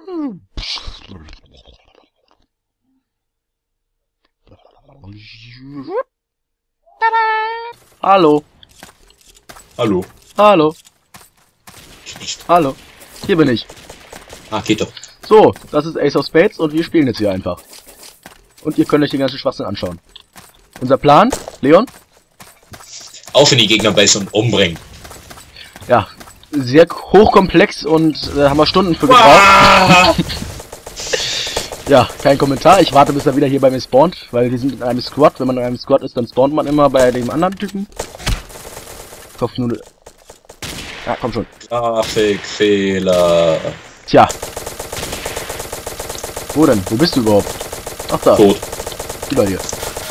Hallo. Hallo. Hallo. Nicht. Hallo. Hier bin ich. Ah, geht doch. So, das ist Ace of Spades und wir spielen jetzt hier einfach. Und ihr könnt euch den ganzen Schwachsinn anschauen. Unser Plan, Leon? Auf in die Gegnerbase und umbringen. Ja, sehr hochkomplex und haben wir Stunden für gebraucht. Ja, kein Kommentar. Ich warte, bis er wieder hier bei mir spawnt, weil wir sind in einem Squad. Wenn man in einem Squad ist, dann spawnt man immer bei dem anderen Typen. Ich hoffe nur... Ja, komm schon. Grafikfehler. Tja. Wo denn? Wo bist du überhaupt? Ach da. Tot. Über dir.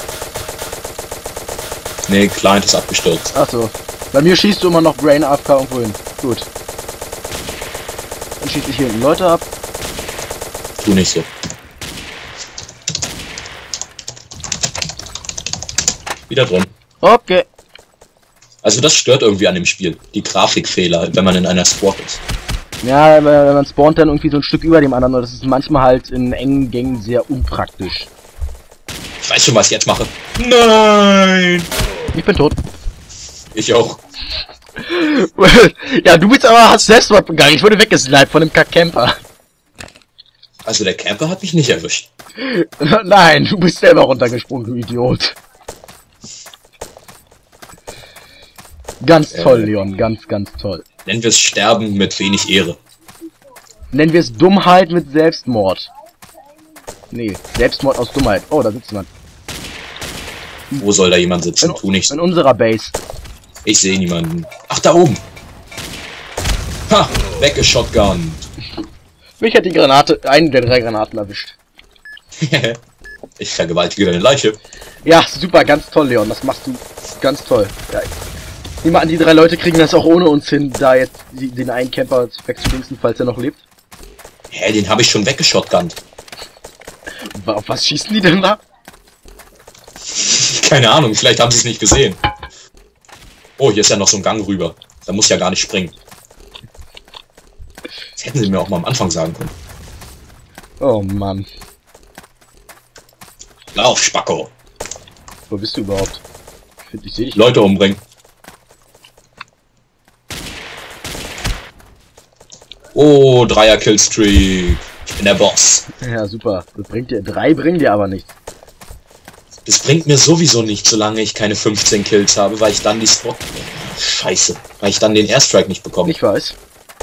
Nee, Client ist abgestürzt. Ach so. Bei mir schießt du immer noch Brain AFK irgendwo hin. Gut. Dann schieße ich hier hinten Leute ab. Tu nicht so. Wieder drin. Okay. Also das stört irgendwie an dem Spiel. Die Grafikfehler, wenn man in einer Squad ist. Ja, wenn man spawnt dann irgendwie so ein Stück über dem anderen. Und das ist manchmal halt in engen Gängen sehr unpraktisch. Ich weiß schon, was ich jetzt mache. Nein! Ich bin tot. Ich auch. Ja, du bist aber, hast Selbstmord begangen. Ich wurde weggesniped von dem Kack-Camper. Also der Camper hat mich nicht erwischt. Nein, du bist selber runtergesprungen, du Idiot. Ganz toll, Leon. Ganz, ganz toll. Nennen wir es Sterben mit wenig Ehre. Nennen wir es Dummheit mit Selbstmord. Nee, Selbstmord aus Dummheit. Oh, da sitzt jemand. Wo soll da jemand sitzen? Tu nicht so. In unserer Base. Ich sehe niemanden. Ach, da oben. Ha! Weggeschotgun. Mich hat die Granate, eine der 3 Granaten erwischt. Ich vergewaltige deine Leiche. Ja, super, ganz toll, Leon. Das machst du ganz toll. Ja, ich nehme an, die 3 Leute kriegen das auch ohne uns hin, da jetzt den einen Camper wegzudingsen, falls er noch lebt. Hä, den habe ich schon weggeschotgunnt. Auf was schießen die denn da? Keine Ahnung, vielleicht haben sie es nicht gesehen. Oh, hier ist ja noch so ein Gang rüber. Da muss ich ja gar nicht springen. Das hätten sie mir auch mal am Anfang sagen können. Oh Mann. Lauf, Spacko. Wo bist du überhaupt? Ich sehe dich. Leute umbringen. Oh, 3er-Killstreak. Ich bin der Boss. Ja, super. Das bringt dir 3, bringen dir aber nichts. Das bringt mir sowieso nicht, solange ich keine 15 Kills habe, weil ich dann die Spot... Scheiße. Weil ich dann den Airstrike nicht bekomme. Ich weiß.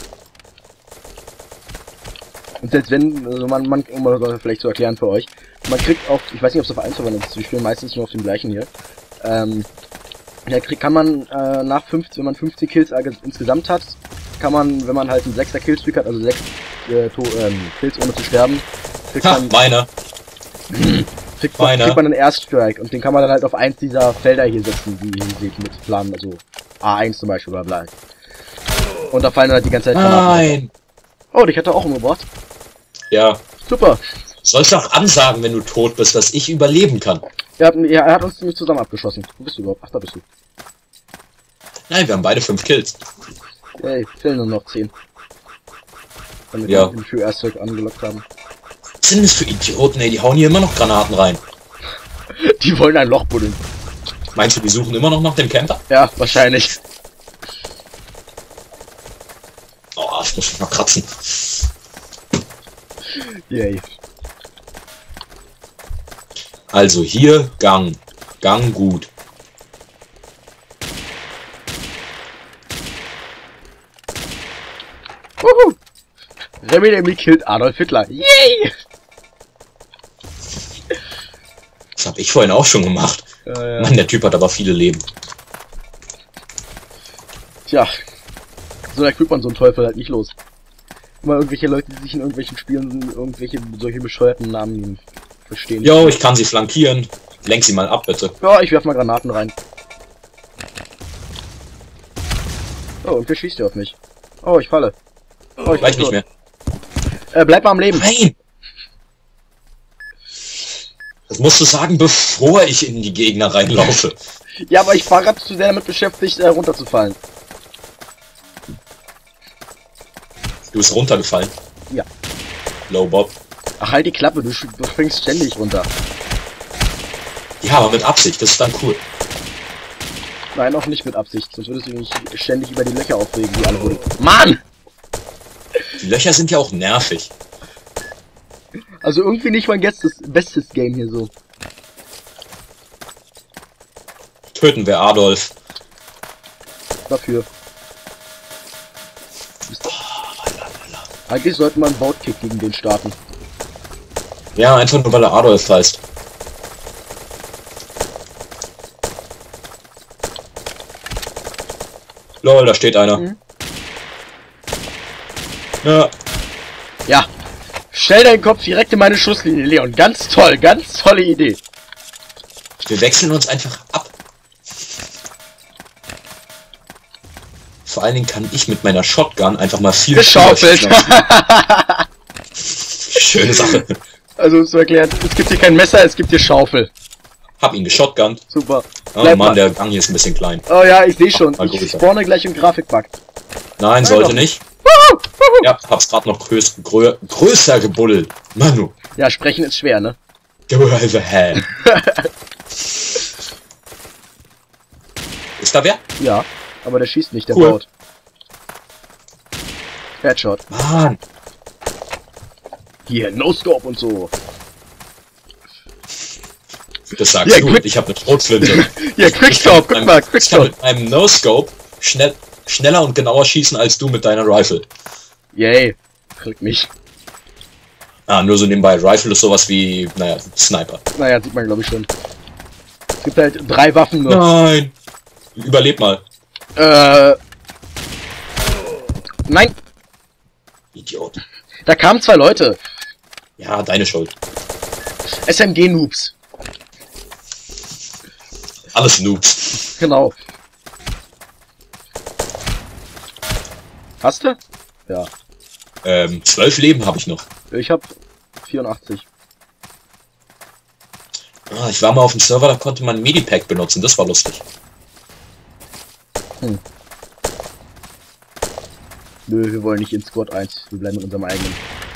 Und selbst wenn, also um das vielleicht zu erklären für euch, man kriegt auch, ich weiß nicht, ob es auf 1 verwendet ist, wir spielen meistens nur auf dem gleichen hier, da kann man nach 50, wenn man 50 Kills insgesamt hat, kann man, wenn man halt einen 6er Killstreak hat, also 6 Kills ohne zu sterben, kriegt man, kriegt man einen Airstrike und den kann man dann halt auf 1 dieser Felder hier setzen, die ihr hier seht, mit Planen, also A1 zum Beispiel, bla bla. Und da fallen dann halt die ganze Zeit Granaten. Nein! Oh, dich hat er auch umgebracht. Ja. Super. Sollst du auch ansagen, wenn du tot bist, dass ich überleben kann. Er hat uns ziemlich zusammen abgeschossen. Wo bist du überhaupt? Ach, da bist du. Nein, wir haben beide 5 Kills. Ey, fehlen nur noch 10. Damit Ja. wir für Airstrike angelockt haben. Was sind das für Idioten, ey? Die hauen hier immer noch Granaten rein. Die wollen ein Loch buddeln. Meinst du, die suchen immer noch nach dem Camper? Ja, wahrscheinlich. Oh, ich muss mich mal kratzen. Yay. Also hier Gang. Gang gut. Wuhu! Remy killt Adolf Hitler. Yay! Das habe ich vorhin auch schon gemacht. Ja. Mann, der Typ hat aber viele Leben. Tja. So erkühlt man so einen Teufel halt nicht los. Immer irgendwelche Leute, die sich in irgendwelchen Spielen solche bescheuerten Namen verstehen. Jo, ich kann sie flankieren. Lenk sie mal ab, bitte. Ja, ich werf mal Granaten rein. Oh, und wer schießt hier auf mich? Oh, ich falle. Oh, ich Gleich bin nicht tot. mehr. Bleib mal am Leben. Nein! Das musst du sagen, bevor ich in die Gegner reinlaufe. Ja, aber ich war gerade zu sehr damit beschäftigt, runterzufallen. Du bist runtergefallen. Ja. Low Bob. Ach, halt die Klappe, du springst ständig runter. Ja, aber mit Absicht, das ist dann cool. Nein, auch nicht mit Absicht, sonst würdest du dich ständig über die Löcher aufregen, die alle wurden. Mann! Die Löcher sind ja auch nervig. Also irgendwie nicht mein bestes Game hier so. Töten wir Adolf. Dafür. Eigentlich sollte man einen Boutkick gegen den starten. Ja, einfach nur weil er Adolf heißt. Lol, da steht einer. Mhm. Ja. Ja. Stell deinen Kopf direkt in meine Schusslinie, Leon. Ganz toll, ganz tolle Idee. Wir wechseln uns einfach ab. Vor allen Dingen kann ich mit meiner Shotgun einfach mal viel geschaufelt. Schöne Sache. Also zu erklären, es gibt hier kein Messer, es gibt hier Schaufel. Hab ihn geschotgunnt. Super. Oh Bleib Mann, mal. der Gang hier ist ein bisschen klein. Oh ja, ich sehe schon. Mal Ich größer. spawne gleich im Grafikbug. Nein, sollte doch. nicht. Ja, hab's gerade noch größer gebuddelt. Manu. Ja, sprechen ist schwer, ne? Ist da wer? Ja, aber der schießt nicht, der Cool. baut. Headshot. Mann. Hier, No-Scope und so. Das sagst Ja, du. quick- Ich habe eine Schrotflinte. Hier, Quickscope, guck mal, Ich kann Quickscope. mit einem No-Scope schneller und genauer schießen als du mit deiner Rifle. Yay. Krieg mich. Ah, nur so nebenbei. Rifle ist sowas wie, naja, Sniper. Naja, sieht man glaube ich schon. Es gibt halt 3 Waffen nur. Nein. Überleb mal. Nein, Idiot. da kamen 2 Leute. Ja, deine Schuld. SMG-Noobs. Alles Noobs. Genau. Hast du? Ja. 12 Leben habe ich noch. Ich hab 84. Ah, ich war mal auf dem Server, da konnte man Medipack benutzen. Das war lustig. Nö, wir wollen nicht in Squad 1. Wir bleiben in unserem eigenen.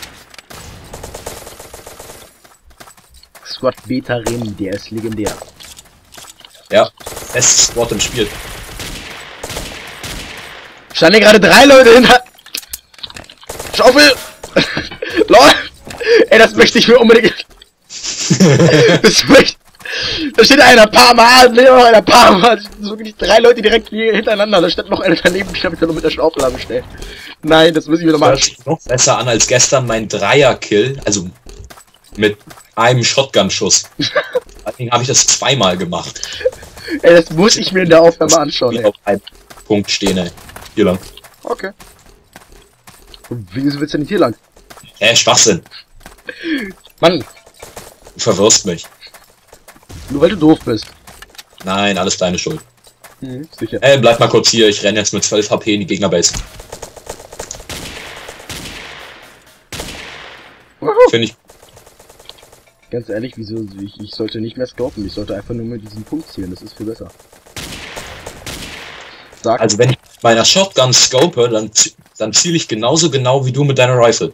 Squad Beta Remi, der ist legendär. Ja, bestes Squad im Spiel. Standen hier gerade 3 Leute hinter. Schaufel! LOL! Ey, das möchte ich mir unbedingt. Das möchte. Da steht einer paar Mal, noch einer paar Mal. Das sind wirklich 3 Leute direkt hier hintereinander. Da steht noch einer daneben, die habe ich dann noch mit der Schaufel angestellt. Nein, das muss ich mir nochmal Hört sich noch besser an als gestern mein Dreier-Kill. Also mit einem Shotgun-Schuss. Deswegen habe ich das 2-mal gemacht. Ey, das muss ich mir in der Aufnahme anschauen, Wie ey. auf einem Punkt stehen, ey. Hier lang. Okay. Und wieso willst du denn hier lang? Schwachsinn. Mann, Du verwirrst mich. nur weil du doof bist. Nein, alles deine Schuld. Sicher. Bleib mal kurz hier. Ich renne jetzt mit 12 HP in die Gegnerbase. Finde ich. Ganz ehrlich, wieso? Ich sollte nicht mehr scopen. Ich sollte einfach nur mit diesem Punkt zielen. Das ist viel besser. Sag. Also wenn ich mit meiner Shotgun scope, dann ziele ich genauso genau wie du mit deiner Rifle.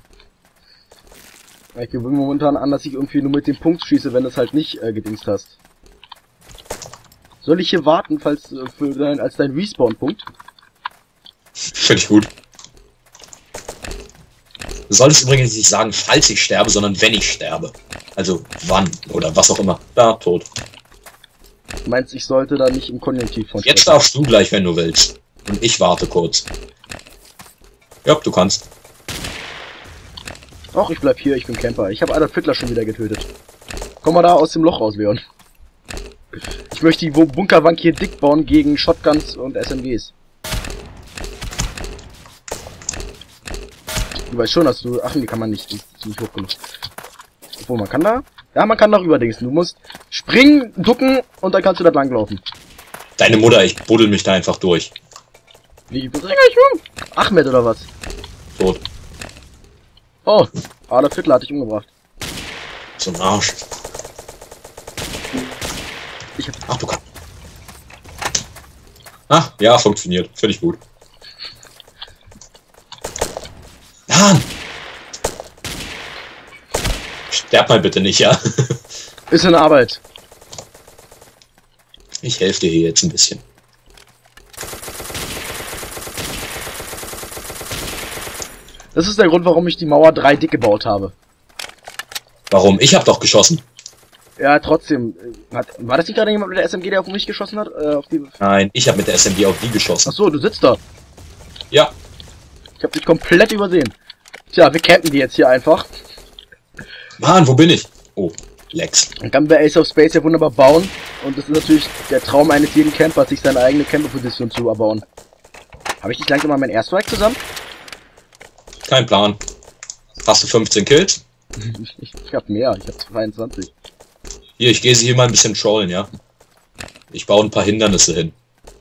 Ich gewöhne momentan an, dass ich irgendwie nur mit dem Punkt schieße, wenn du es halt nicht gedingst hast. Soll ich hier warten, falls als dein Respawn-Punkt? Finde ich gut. Du solltest übrigens nicht sagen, falls ich sterbe, sondern wenn ich sterbe. Also wann oder was auch immer. Da, tot. Du meinst, ich sollte da nicht im Konjunktiv von Jetzt sprechen? darfst du gleich, wenn du willst. Und ich warte kurz. Ja, du kannst. Ach, ich bleib hier, ich bin Camper. Ich habe Adolf Hitler schon wieder getötet. Komm mal da aus dem Loch raus, Leon. Ich möchte die Bunkerbank hier dick bauen gegen Shotguns und SMGs. Du weißt schon, dass du... Ach, die kann man nicht. Die ist nicht hoch genug. Obwohl, man kann da... Ja, man kann da rüberdingsen. Du musst springen, ducken und dann kannst du da langlaufen. Deine Mutter, ich buddel mich da einfach durch. Wie bring ich um? Ahmed oder was? Tot. Oh, Adolf Hitler hat dich umgebracht. Zum Arsch. Ich hab... Ach, du kannst. Ah, ja, funktioniert. Finde ich gut. Sterb mal bitte nicht, ja? Ist in Arbeit. Ich helfe dir hier jetzt ein bisschen. Das ist der Grund, warum ich die Mauer 3 dick gebaut habe. Warum? Ich habe doch geschossen. Ja, trotzdem. War das nicht gerade jemand mit der SMG, der auf mich geschossen hat? Auf die... Nein, ich habe mit der SMG auf die geschossen. Ach so, du sitzt da. Ja. Ich habe dich komplett übersehen. Tja, wir campen die jetzt hier einfach. Mann, wo bin ich? Oh, Lex. Man kann bei Ace of Space ja wunderbar bauen. Und das ist natürlich der Traum eines jeden Campers, sich seine eigene Camperposition zu erbauen. Habe ich nicht langsam mal mein Airstrike zusammen? Kein Plan. Hast du 15 Kills? Ich hab mehr, ich hab 22. Hier, ich gehe sie hier mal ein bisschen trollen, ja? Ich baue ein paar Hindernisse hin.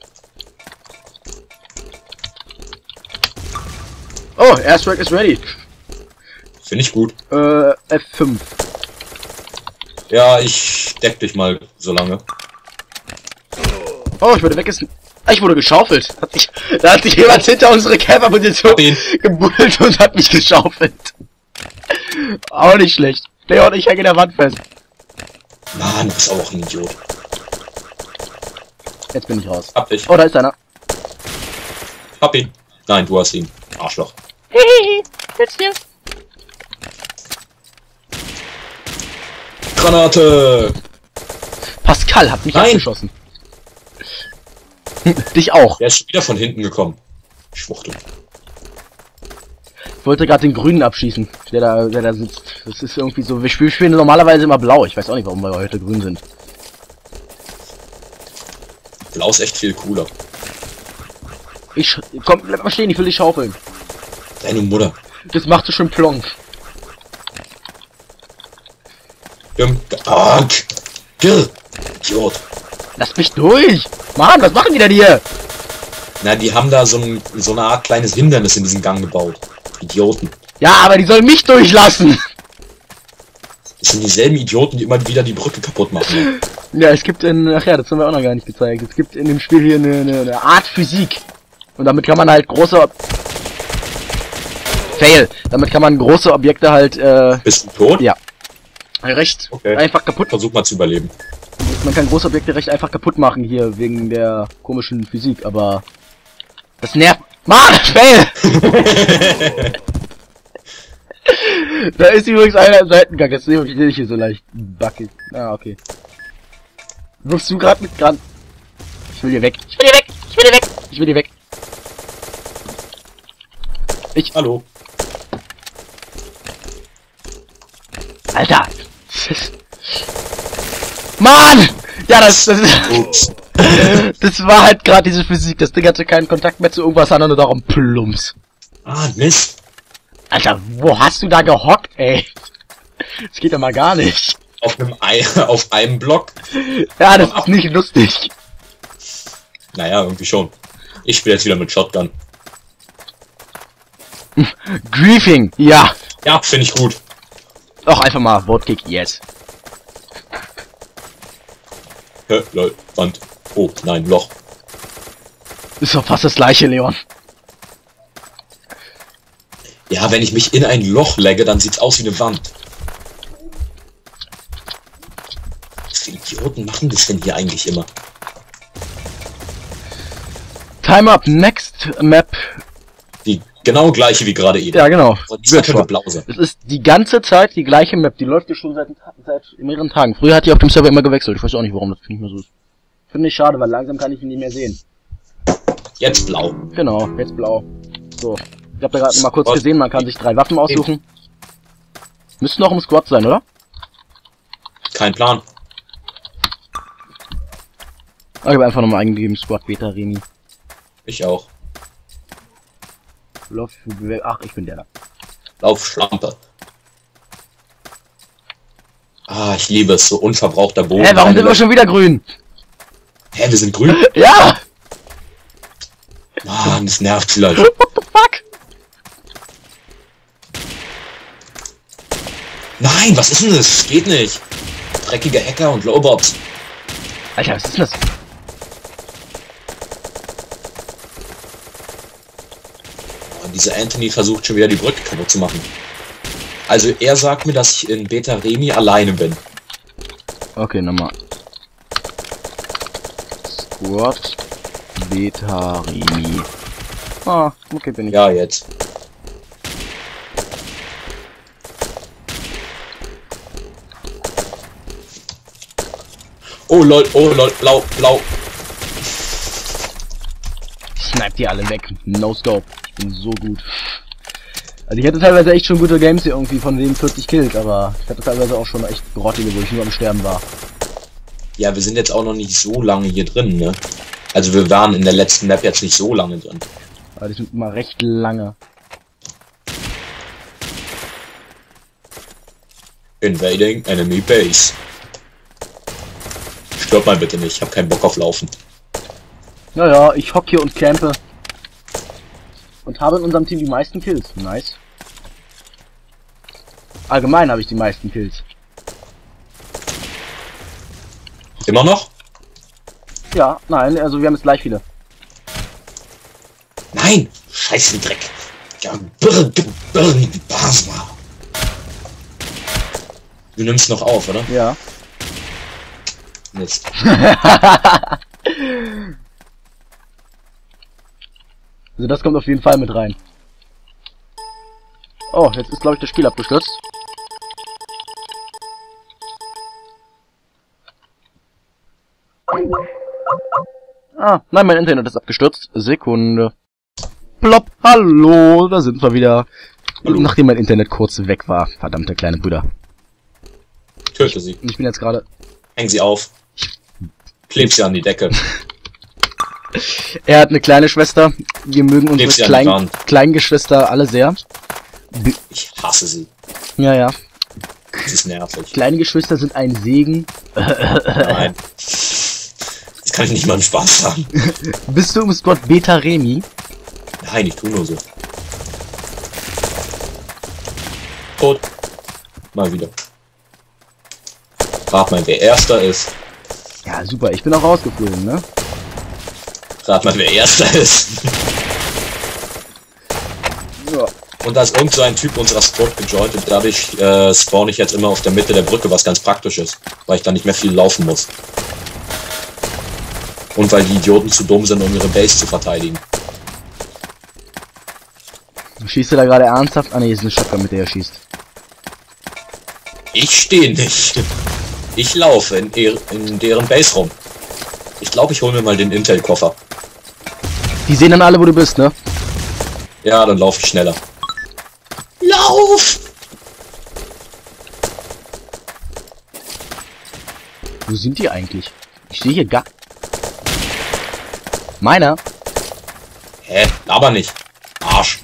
Oh, Airstrike is ready. Finde ich gut. F5. Ja, ich deck dich mal so lange. Oh, ich wurde ich wurde geschaufelt. Da hat sich jemand hinter unsere Camper-Position gebuddelt und hat mich geschaufelt. Auch nicht schlecht. Leon, ich hänge in der Wand fest. Mann, du bist auch ein Idiot. Jetzt bin ich raus. Hab dich. Oh, da ist einer. Hab ihn. Nein, du hast ihn. Arschloch. Hehehe, jetzt hier. Granate! Pascal hat mich Nein. abgeschossen. Dich auch. Der ist schon wieder von hinten gekommen. Schwuchtel. Ich wollte gerade den Grünen abschießen, der da sitzt. Das ist irgendwie so, wir spielen normalerweise immer blau. Ich weiß auch nicht, warum wir heute grün sind. Blau ist echt viel cooler. Komm, bleib mal stehen, ich will dich schaufeln. Deine Mutter. Das macht so schön plonk. Idiot. Lass mich durch! Mann, was machen die denn hier? Na, die haben da so eine Art kleines Hindernis in diesem Gang gebaut. Idioten. Ja, aber die sollen mich durchlassen! Das sind dieselben Idioten, die immer wieder die Brücke kaputt machen. Ja, es gibt ach ja, das haben wir auch noch gar nicht gezeigt. Es gibt in dem Spiel hier eine Art Physik. Und damit kann man halt Fail! Damit kann man große Objekte halt, Bist du tot? Ja. Recht Okay. einfach kaputt. Versuch mal zu überleben. Man kann große Objekte recht einfach kaputt machen hier, wegen der komischen Physik, aber... Das nervt... Mann, Fail! Da ist übrigens einer im Seitengang, das sehe ich hier so leicht backig. Ah, okay. Wirfst du gerade mit dran? Ich will hier weg. Ich will hier weg! Ich will hier weg! Ich will hier weg! Hallo. Alter! Mann! Ja, das Ups. das war halt gerade diese Physik. Das Ding hatte keinen Kontakt mehr zu irgendwas anderem und darum plumps. Ah, Mist. Alter, wo hast du da gehockt, ey? Das geht ja mal gar nicht. Auf einem Block. Ja, das ist nicht lustig. Naja, irgendwie schon. Ich spiele jetzt wieder mit Shotgun. Griefing, ja. Ja, finde ich gut. Doch, einfach mal Wortkick, yes. Hä, lol, Wand. Oh, nein, Loch. Ist doch fast das gleiche, Leon. Ja, wenn ich mich in ein Loch legge, dann sieht's aus wie eine Wand. Was für Idioten machen das denn hier eigentlich immer? Time up, next map. Die genau gleiche wie gerade eben. Ja, genau. Die ist eine Blause. Es ist die ganze Zeit die gleiche Map. Die läuft ja schon seit mehreren Tagen. Früher hat die auf dem Server immer gewechselt. Ich weiß auch nicht, warum das nicht mehr so ist. Finde ich schade, weil langsam kann ich ihn nicht mehr sehen. Jetzt blau. Genau, jetzt blau. So. Ich habe da gerade mal kurz gesehen, man kann sich 3 Waffen aussuchen. Müssten auch im Squad sein, oder? Kein Plan. Ich habe einfach nochmal eingegeben, Squad Beta Remi. Ich auch. Ach, ich bin der da. Lauf Schlampe. Ah, ich liebe es, so unverbrauchter Boden. Hä, warum sind wir schon wieder grün? Hä, wir sind grün? Ja! Mann, das nervt vielleicht. What the fuck? Nein, was ist denn das? Geht nicht. Dreckige Hacker und Lowbots. Alter, was ist denn das? Und dieser Anthony versucht schon wieder die Brücke kaputt zu machen. Also er sagt mir, dass ich in Beta Remi alleine bin. Okay, nochmal. Squad Beta Remi. Ah, okay, bin ich. Ja, jetzt. Oh lol, blau, blau. Snipe die alle weg. No scope. Ich bin so gut. Also ich hatte teilweise echt schon gute Games hier irgendwie von wegen 40 Kills, aber ich hatte teilweise auch schon echt grottige, wo ich nur am Sterben war. Ja, wir sind jetzt auch noch nicht so lange hier drin, ne? Also wir waren in der letzten Map jetzt nicht so lange drin. Aber die sind immer recht lange. Invading Enemy Base. Stirb mal bitte nicht, ich hab keinen Bock auf Laufen. Naja, ich hock hier und campe. Und habe in unserem Team die meisten Kills. Nice. Allgemein habe ich die meisten Kills. Immer noch? Ja, nein, also wir haben jetzt gleich viele. Nein! Scheiße Dreck! Ja, Basma. Du nimmst noch auf, oder? Ja. Mist. Also das kommt auf jeden Fall mit rein. Oh, jetzt ist glaube ich das Spiel abgestürzt. Ah, nein, mein Internet ist abgestürzt. Sekunde. Plopp, hallo, da sind wir wieder. Hallo. Nachdem mein Internet kurz weg war. Verdammte kleine Brüder. Töte sie. Und ich bin jetzt gerade... Häng sie auf. Kleb sie an die Decke. Er hat eine kleine Schwester. Wir mögen Kleb sie unsere an die Wand. kleinen Geschwister alle sehr. Ich hasse sie. Ja, ja. Sie ist nervig. Kleine Geschwister sind ein Segen. Nein. Das kann ich nicht mal im Spaß haben. Bist du im Squad Beta Remi? Nein, ich tu nur so. Tot. Mal wieder. Rat mal, wer Erster ist. Ja, super. Ich bin auch rausgeflogen, ne? Rat mal, wer Erster ist. Ja. Und da ist irgend so ein Typ unserer Squad gejoint und dadurch spawn ich jetzt immer auf der Mitte der Brücke, was ganz praktisch ist. Weil ich dann nicht mehr viel laufen muss. Und weil die Idioten zu dumm sind, um ihre Base zu verteidigen. Schießt du da gerade ernsthaft? Ah ne, ist eine Shotgun, mit der er schießt. Ich stehe nicht. Ich laufe in deren Base rum. Ich glaube, ich hole mir mal den Intel-Koffer. Die sehen dann alle, wo du bist, ne? Ja, dann laufe ich schneller. Lauf! Wo sind die eigentlich? Ich sehe hier gar... Meiner? Hä? Aber nicht. Arsch.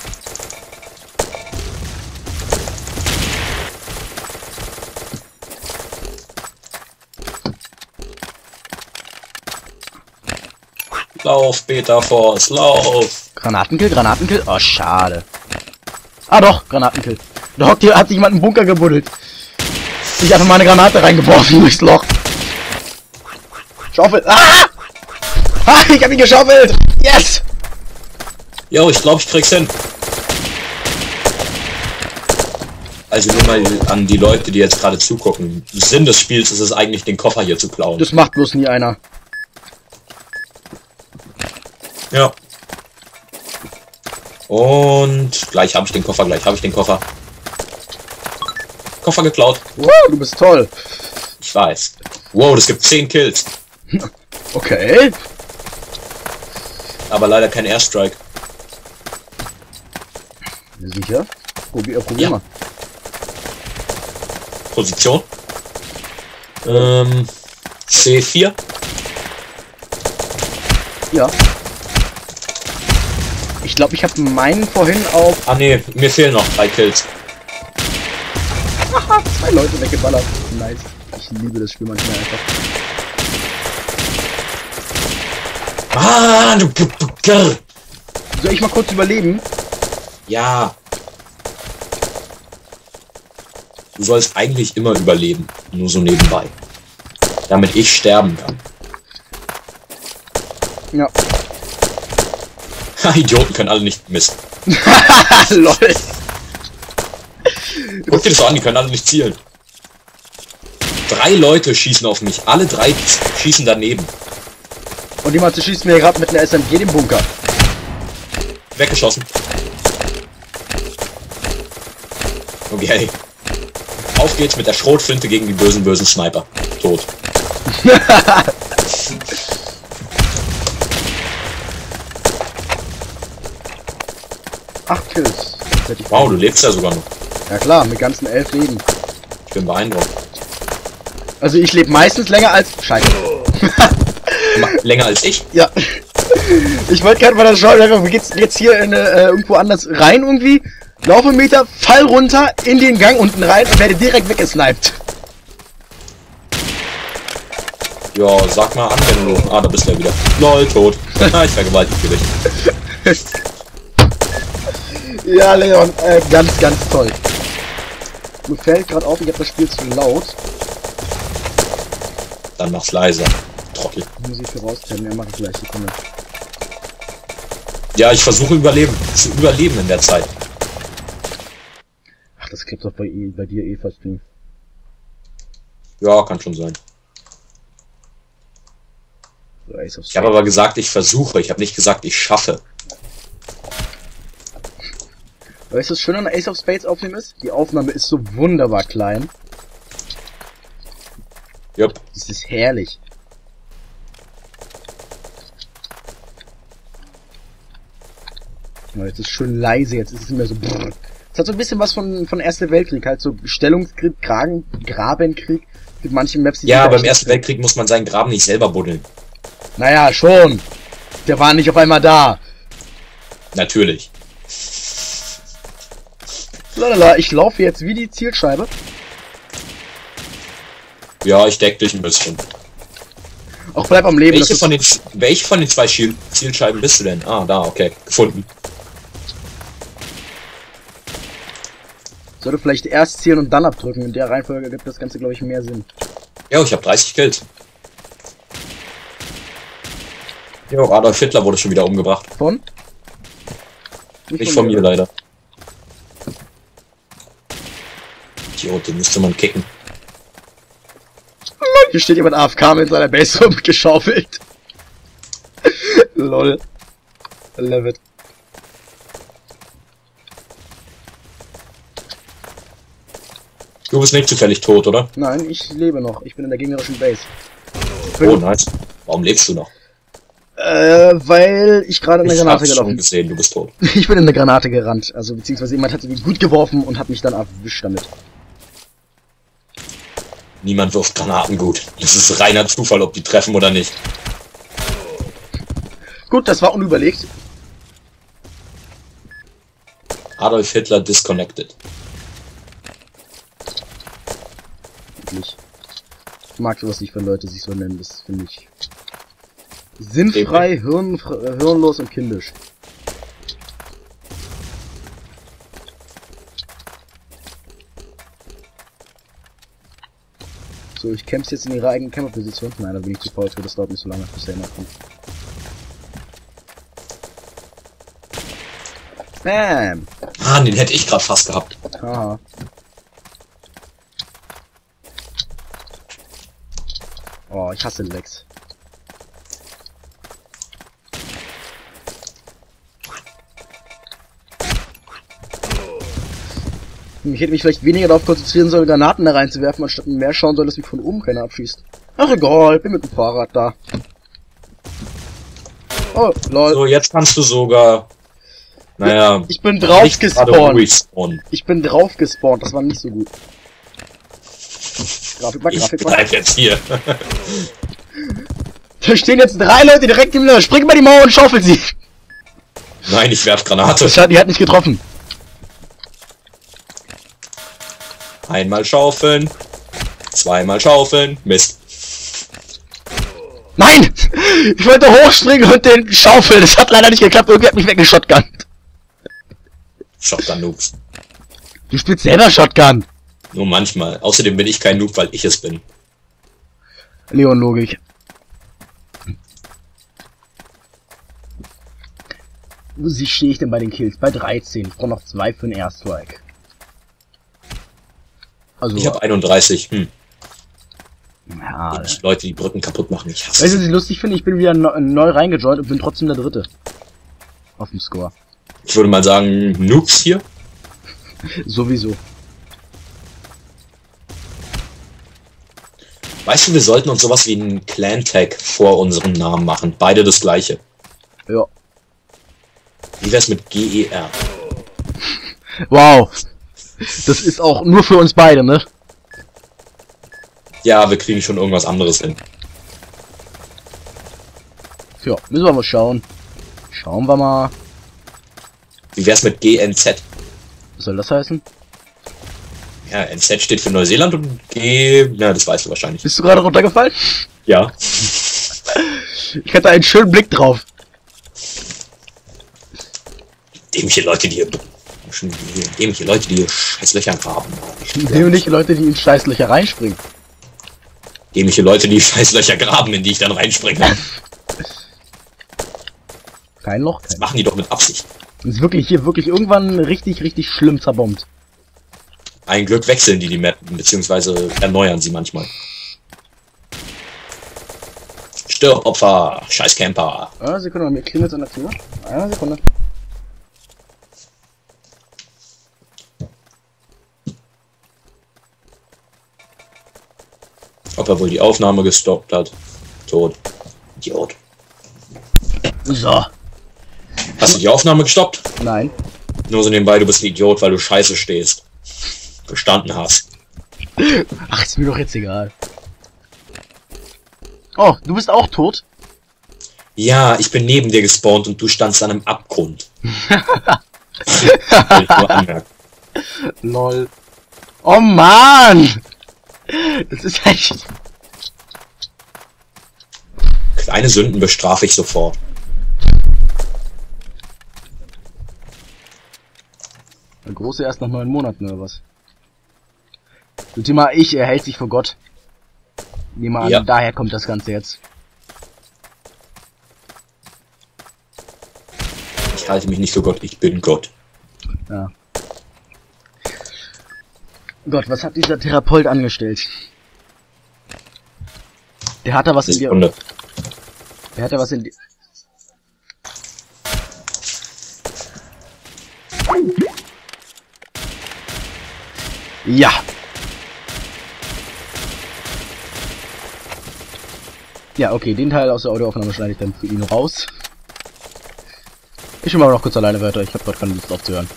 Lauf, Beta Force, lauf! Granatenkill, Granatenkill? Oh, schade. Ah doch, Granatenkill. Da hockt hier, hat sich jemand einen Bunker gebuddelt. Ich habe meine Granate reingeworfen durchs Loch. Schaufel. Ah! Ah, ich hab ihn geschaufelt! Yes! Jo, ich glaube, ich krieg's hin. Also nur mal an die Leute, die jetzt gerade zugucken. Sinn des Spiels ist es eigentlich, den Koffer hier zu klauen. Das macht bloß nie einer. Ja. Und gleich habe ich den Koffer, gleich habe ich den Koffer. Koffer geklaut. Wow, du bist toll. Ich weiß. Wow, das gibt 10 Kills. Okay. Aber leider kein Airstrike. Sicher? Probier Ja. mal. Position. C4. Ja. Ich glaube, ich habe meinen vorhin auf Ah ne, mir fehlen noch 3 Kills. 2 Leute weggeballert. Nice. Ich liebe das Spiel manchmal einfach. Ah, du Girl. Soll ich mal kurz überleben? Ja. Du sollst eigentlich immer überleben. Nur so nebenbei. Damit ich sterben kann. Ja. Ha, Idioten können alle nicht missen. Lol. Guck dir das an, die können alle nicht zielen. 3 Leute schießen auf mich. Alle 3 schießen daneben. Und jemand schießt mir gerade mit einer SMG den Bunker. Weggeschossen. Okay. Auf geht's mit der Schrotflinte gegen die bösen Sniper. Tot. 8 Kills. Wow, du lebst ja sogar noch. Ja klar, mit ganzen 11 Leben. Ich bin beeindruckt. Also ich lebe meistens länger als... Scheiße. Länger als ich? Ja. Ich wollte gerade mal das schauen, wie geht's jetzt hier in, irgendwo anders rein irgendwie? Laufe einen Meter, fall runter in den Gang unten rein und werde direkt weggesniped. Ja, sag mal an, wenn du... Ah, da bist du ja wieder. Lol, tot. Ich vergewaltige dich. Ja, Leon, ganz, ganz toll. Mir fällt gerade auf, ich habe das Spiel zu laut. Dann mach's leiser. Trottel. Musik für rausstellen, ja, mach ich gleich, Sekunde. Ja, ich versuche zu überleben in der Zeit. Ach, das klappt doch bei dir eh fast nie. Ja, kann schon sein. So, Ace of Ich habe aber gesagt, ich versuche. Ich habe nicht gesagt, ich schaffe. Weißt du, was schön an Ace of Spades aufnehmen ist? Die Aufnahme ist so wunderbar klein. Jupp. Das ist herrlich. Ja, jetzt ist schön leise, jetzt ist es nicht mehr so brrr. Es hat so ein bisschen was von Erster Weltkrieg, halt so Stellungskrieg, Grabenkrieg. Mit manchen Maps, die Ja, beim Ersten Weltkrieg muss man seinen Graben nicht selber buddeln. Naja, schon. Der war nicht auf einmal da. Natürlich. Lalala, ich laufe jetzt wie die Zielscheibe. Ja, ich deck dich ein bisschen. Auch bleib am Leben. Welche von den 2 Zielscheiben bist du denn? Ah, da, okay. Gefunden. Sollte vielleicht erst zielen und dann abdrücken. In der Reihenfolge gibt das Ganze, glaube ich, mehr Sinn. Ja, ich habe 30 Kills. Jo, Adolf Hitler wurde schon wieder umgebracht. Von? Nicht von mir, leider. Idiot, den müsste man kicken. Hier steht jemand AFK mit seiner Base rumgeschaufelt. Lol. Love it. Du bist nicht zufällig tot, oder? Nein, ich lebe noch. Ich bin in der gegnerischen Base. Oh, nice. Warum lebst du noch? Weil ich gerade in der Granate gelaufen bin. Gesehen, du bist tot. Ich bin in eine Granate gerannt. Also, beziehungsweise jemand hat sie gut geworfen und hat mich dann erwischt damit. Niemand wirft Granaten gut. Das ist reiner Zufall, ob die treffen oder nicht. Gut, das war unüberlegt. Adolf Hitler disconnected. Wirklich. Ich mag sowas nicht, wenn Leute sich so nennen. Das finde ich sinnfrei, hirnlos und kindisch. So, ich kämpfe jetzt in ihrer eigenen Kämpferposition. Nein, da bin ich zu faul für, das dauert nicht so lange, bis der nachkommt. Bam! Ah, den hätte ich gerade fast gehabt. Haha. Oh, ich hasse Lex. Ich hätte mich vielleicht weniger darauf konzentrieren sollen, Granaten da reinzuwerfen, anstatt mehr schauen soll, dass mich von oben keiner abschießt. Ach egal, bin mit dem Fahrrad da. Oh, lol. So, jetzt kannst du sogar... Naja... Ich bin drauf gespawnt. Ich bin drauf gespawnt, das war nicht so gut. Grafik mal, Grafik mal. Ich bleib jetzt hier. Da stehen jetzt 3 Leute direkt neben mir. Spring mal die Mauer und schaufel sie. Nein, ich werf Granate. Die hat nicht getroffen. Einmal schaufeln. Zweimal schaufeln. Mist. Nein! Ich wollte hochspringen und den schaufeln. Das hat leider nicht geklappt. Irgendwie hat mich weggeschotgunnt. Shotgun-Noobs. Du spielst selber Shotgun. Nur manchmal. Außerdem bin ich kein Noob, weil ich es bin. Leon Logik. Wo stehe ich denn bei den Kills? Bei 13. Ich brauche noch 2 für den Airstrike. Also, Ich habe 31. ja, Leute, die Brücken kaputt machen. Ich hasse weißt du, was sie. ich lustig finde? Ich bin wieder neu reingejoint und bin trotzdem der Dritte. Auf dem Score. Ich würde mal sagen, Noobs hier. Sowieso. Weißt du, wir sollten uns sowas wie einen Clan-Tag vor unserem Namen machen. Beide das gleiche. Ja. Wie wär's mit GER? Wow. Das ist auch nur für uns beide, ne? Ja, wir kriegen schon irgendwas anderes hin. Ja, müssen wir mal schauen. Schauen wir mal. Wie wär's mit GNZ? Was soll das heißen? Ja, NZ steht für Neuseeland und G... Ja, das weißt du wahrscheinlich. Bist du gerade runtergefallen? Ja. Ich hatte einen schönen Blick drauf. Dämliche Leute, die hier Scheißlöcher graben. Dämliche Leute, die in Scheißlöcher reinspringen. Dämliche Leute, die Scheißlöcher graben, in die ich dann reinspringe. Kein Loch. Das machen die doch mit Absicht. Das ist wirklich hier wirklich irgendwann richtig, richtig schlimm zerbombt. Ein Glück wechseln die Mappen, beziehungsweise erneuern sie manchmal. Stirb, Opfer, scheiß Camper. Eine Sekunde, mir klingelt an der Tür. Eine Sekunde. Ob er wohl die Aufnahme gestoppt hat. Tot. Idiot. So. Hast du die Aufnahme gestoppt? Nein. Nur so nebenbei, du bist ein Idiot, weil du scheiße stehst. Gestanden hast. Ach, ist mir doch jetzt egal. Oh, du bist auch tot? Ja, ich bin neben dir gespawnt und du standst an einem Abgrund. Will ich nur anmerken. Lol. Oh Mann! Das ist echt... Kleine Sünden bestrafe ich sofort. Der Große erst nach 9 Monaten oder was? Du Thema er hält sich vor Gott. Nehmen wir an, Ja. daher kommt das Ganze jetzt. Ich halte mich nicht für Gott, ich bin Gott. Ja. Gott, was hat dieser Therapeut angestellt? Der hat da was in dir. Sekunde. Der hat da was in dir. Ja. Ja, okay, den Teil aus der Audioaufnahme schneide ich dann für ihn raus. Ich bin mal noch kurz alleine weiter, ich habe gerade keine Lust aufzuhören.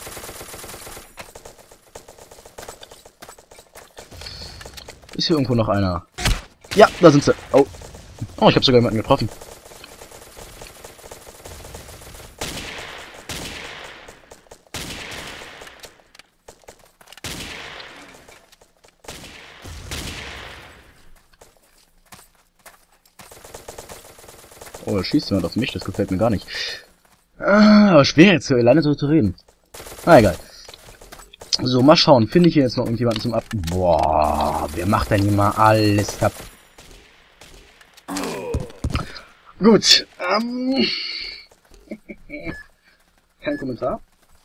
Ist hier irgendwo noch einer? Ja, da sind sie. Oh. Oh, ich habe sogar jemanden getroffen. Oh, da schießt jemand auf mich, das gefällt mir gar nicht. Aber schwer jetzt alleine so zu reden. Na egal. So, mal schauen. Finde ich hier jetzt noch irgendjemanden zum Ab... Boah, wer macht denn hier mal alles kaputt? Gut, kein Kommentar.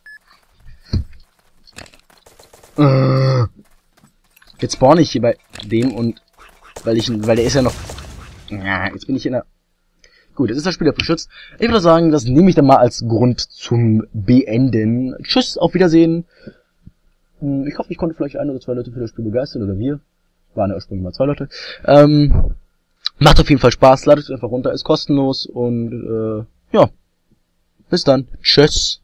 Jetzt spawn ich hier bei dem und... weil der ist ja noch... Ja, jetzt bin ich in der... Gut, jetzt ist das Spiel ja beschützt. Ich würde sagen, das nehme ich dann mal als Grund zum Beenden. Tschüss, auf Wiedersehen. Ich hoffe, ich konnte vielleicht 1 oder 2 Leute für das Spiel begeistern, oder wir. Waren ja ursprünglich mal 2 Leute. Macht auf jeden Fall Spaß, ladet es einfach runter, ist kostenlos und ja. Bis dann. Tschüss.